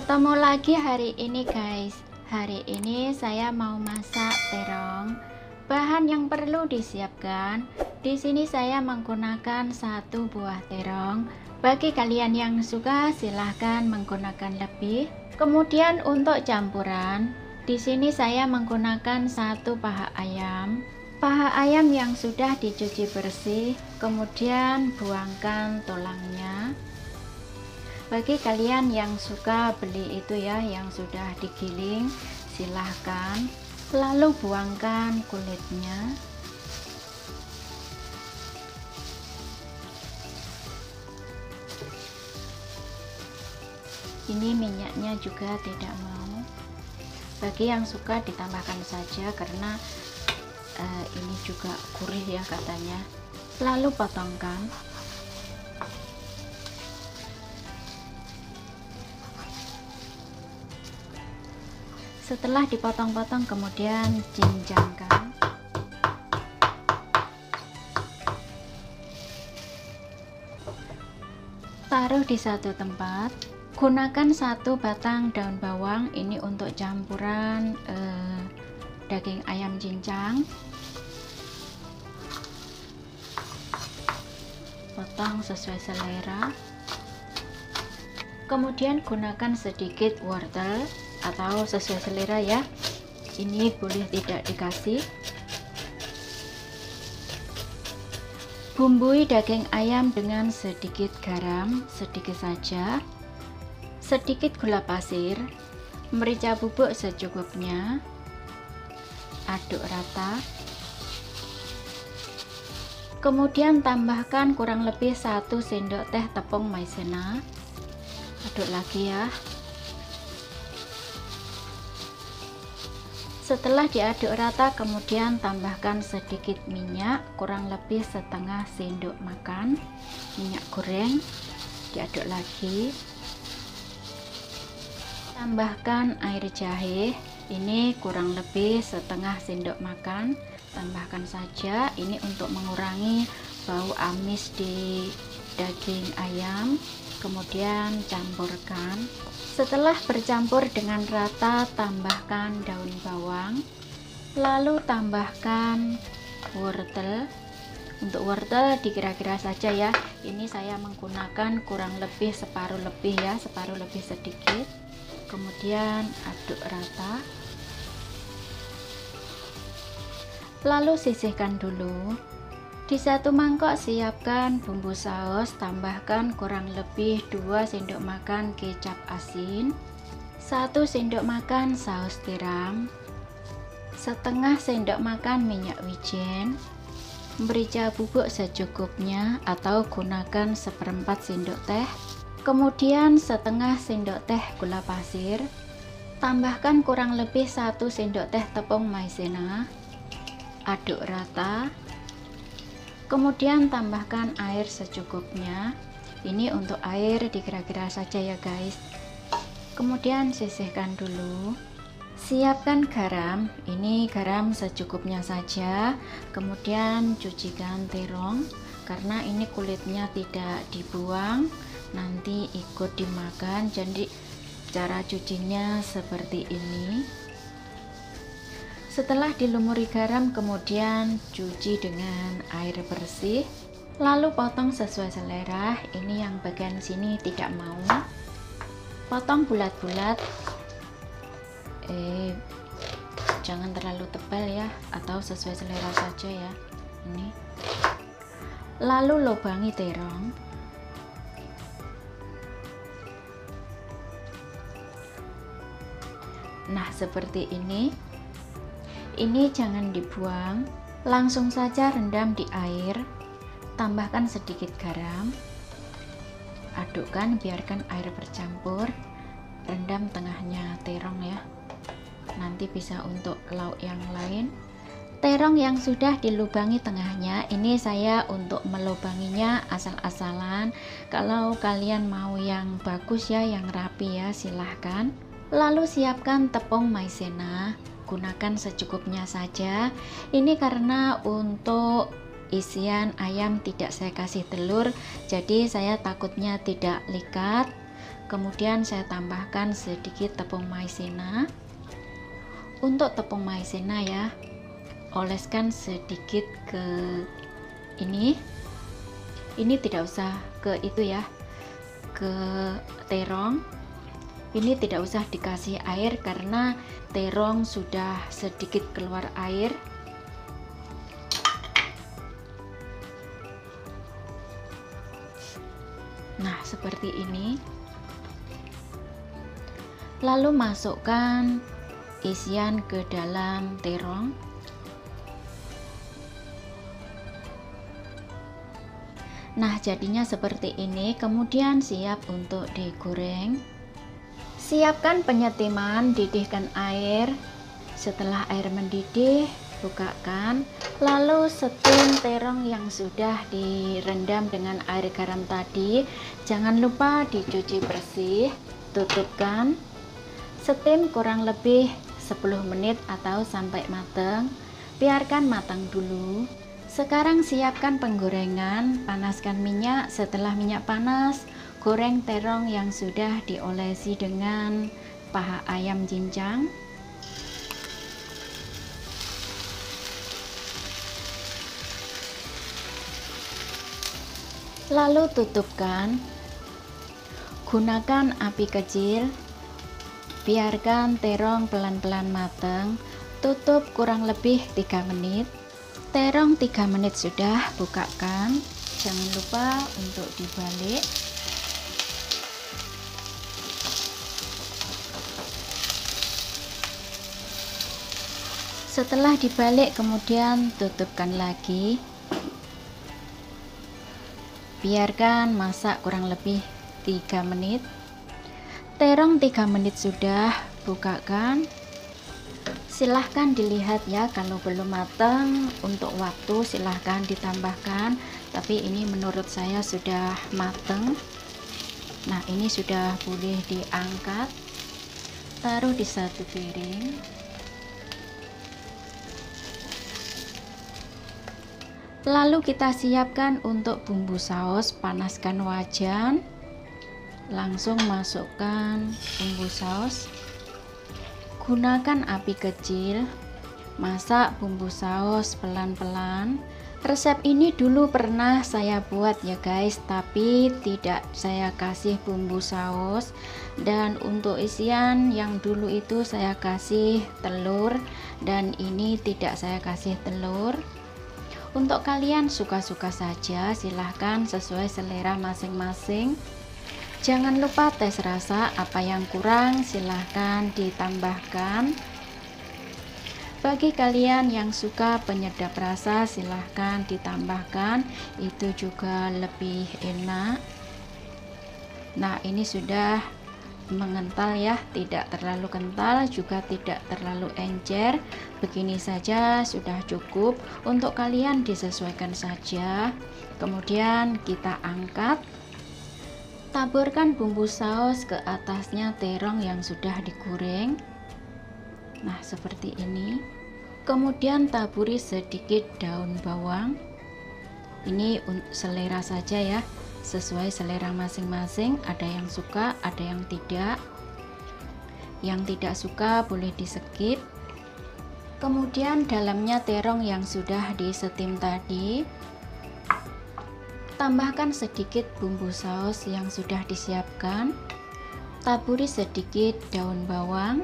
Ketemu lagi hari ini guys. Hari ini saya mau masak terong. Bahan yang perlu disiapkan, di sini saya menggunakan 1 buah terong. Bagi kalian yang suka silahkan menggunakan lebih. Kemudian untuk campuran, di sini saya menggunakan 1 paha ayam. Paha ayam yang sudah dicuci bersih, kemudian buangkan tulangnya. Bagi kalian yang suka beli itu ya, yang sudah digiling, silahkan. Lalu buangkan kulitnya. Ini minyaknya juga tidak mau. Bagi yang suka ditambahkan saja karena ini juga gurih ya katanya. Lalu potongkan. Setelah dipotong-potong kemudian cincangkan. Taruh di satu tempat. Gunakan 1 batang daun bawang, ini untuk campuran daging ayam cincang. Potong sesuai selera. Kemudian gunakan sedikit wortel atau sesuai selera ya, ini boleh tidak dikasih. Bumbui daging ayam dengan sedikit garam, sedikit saja, sedikit gula pasir, merica bubuk secukupnya. Aduk rata. Kemudian tambahkan kurang lebih 1 sendok teh tepung maizena. Aduk lagi ya. Setelah diaduk rata, kemudian tambahkan sedikit minyak, kurang lebih setengah sendok makan minyak goreng. Diaduk lagi. Tambahkan air jahe, ini kurang lebih setengah sendok makan. Tambahkan saja, ini untuk mengurangi bau amis di daging ayam. Kemudian campurkan. Setelah bercampur dengan rata, tambahkan daun bawang, lalu tambahkan wortel. Untuk wortel dikira-kira saja ya, ini saya menggunakan kurang lebih separuh lebih ya, separuh lebih sedikit. Kemudian aduk rata, lalu sisihkan dulu. Di 1 mangkok siapkan bumbu saus, tambahkan kurang lebih 2 sendok makan kecap asin, 1 sendok makan saus tiram, setengah sendok makan minyak wijen, merica bubuk secukupnya atau gunakan 1/4 sendok teh, kemudian setengah sendok teh gula pasir, tambahkan kurang lebih 1 sendok teh tepung maizena, aduk rata. Kemudian tambahkan air secukupnya. Ini untuk air dikira-kira saja ya guys. Kemudian sisihkan dulu. Siapkan garam, ini garam secukupnya saja. Kemudian cucikan terong, karena ini kulitnya tidak dibuang, nanti ikut dimakan. Jadi cara cucinya seperti ini. Setelah dilumuri garam, kemudian cuci dengan air bersih, lalu potong sesuai selera. Ini yang bagian sini tidak mau, potong bulat-bulat, jangan terlalu tebal ya, atau sesuai selera saja ya. Ini lalu lubangi terong. Nah seperti ini. Ini jangan dibuang, langsung saja rendam di air, tambahkan sedikit garam, adukkan, biarkan air bercampur, rendam tengahnya terong ya, nanti bisa untuk lauk yang lain. Terong yang sudah dilubangi tengahnya, ini saya untuk melubanginya asal-asalan. Kalau kalian mau yang bagus ya, yang rapi ya, silahkan. Lalu siapkan tepung maizena, gunakan secukupnya saja. Ini karena untuk isian ayam tidak saya kasih telur, jadi saya takutnya tidak likat. Kemudian saya tambahkan sedikit tepung maizena. Untuk tepung maizena ya, oleskan sedikit ke ini tidak usah ke itu ya, ke terong. Ini tidak usah dikasih air karena terong sudah sedikit keluar air. Nah, seperti ini. Lalu masukkan isian ke dalam terong. Nah, jadinya seperti ini. Kemudian siap untuk digoreng. Siapkan penyetiman, didihkan air. Setelah air mendidih, bukakan. Lalu setim terong yang sudah direndam dengan air garam tadi. Jangan lupa dicuci bersih. Tutupkan. Setim kurang lebih 10 menit atau sampai matang. Biarkan matang dulu. Sekarang siapkan penggorengan. Panaskan minyak. Setelah minyak panas, goreng terong yang sudah diolesi dengan paha ayam cincang. Lalu tutupkan. Gunakan api kecil. Biarkan terong pelan-pelan matang. Tutup kurang lebih 3 menit. Terong 3 menit sudah, bukakan. Jangan lupa untuk dibalik. Setelah dibalik, kemudian tutupkan lagi. Biarkan masak kurang lebih 3 menit. Terong 3 menit sudah, bukakan. Silahkan dilihat ya, kalau belum matang untuk waktu silahkan ditambahkan, tapi ini menurut saya sudah matang. Nah, ini sudah boleh diangkat, taruh di satu piring. Lalu kita siapkan untuk bumbu saus. Panaskan wajan, langsung masukkan bumbu saus. Gunakan api kecil. Masak bumbu saus pelan-pelan. Resep ini dulu pernah saya buat ya guys, tapi tidak saya kasih bumbu saus. Dan untuk isian yang dulu itu saya kasih telur, dan ini tidak saya kasih telur. Untuk kalian suka-suka saja, silahkan sesuai selera masing-masing. Jangan lupa tes rasa, apa yang kurang silahkan ditambahkan. Bagi kalian yang suka penyedap rasa, silahkan ditambahkan, itu juga lebih enak. Nah, ini sudah mengental ya, tidak terlalu kental juga tidak terlalu encer. Begini saja sudah cukup. Untuk kalian disesuaikan saja. Kemudian kita angkat. Taburkan bumbu saus ke atasnya terong yang sudah digoreng. Nah, seperti ini. Kemudian taburi sedikit daun bawang. Ini selera saja ya, sesuai selera masing-masing. Ada yang suka, ada yang tidak. Yang tidak suka boleh di skip. Kemudian dalamnya terong yang sudah disetim tadi. Tambahkan sedikit bumbu saus yang sudah disiapkan. Taburi sedikit daun bawang.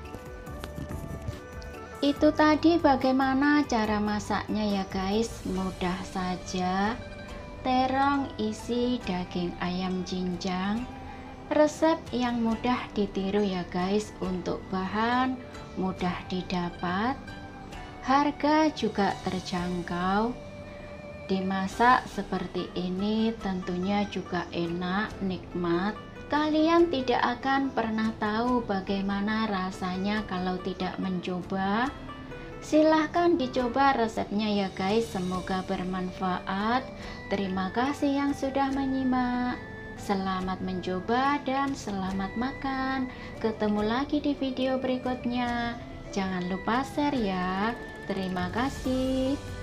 Itu tadi bagaimana cara masaknya ya guys, mudah saja. Terong isi daging ayam cincang. Resep yang mudah ditiru ya guys. Untuk bahan mudah didapat, harga juga terjangkau. Dimasak seperti ini tentunya juga enak, nikmat. Kalian tidak akan pernah tahu bagaimana rasanya kalau tidak mencoba. Silahkan dicoba resepnya ya guys, semoga bermanfaat. Terima kasih yang sudah menyimak. Selamat mencoba dan selamat makan. Ketemu lagi di video berikutnya. Jangan lupa share ya. Terima kasih.